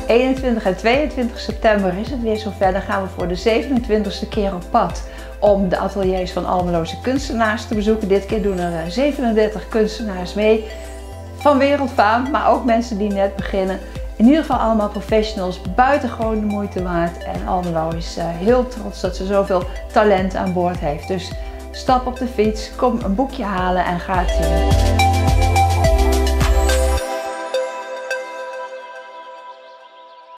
21 en 22 september is het weer zover. Dan gaan we voor de 27e keer op pad om de ateliers van Almeloze kunstenaars te bezoeken. Dit keer doen er 37 kunstenaars mee. Van wereldfaam, maar ook mensen die net beginnen. In ieder geval allemaal professionals, buitengewoon de moeite waard. En Almelo is heel trots dat ze zoveel talent aan boord heeft. Dus stap op de fiets, kom een boekje halen en ga het zien.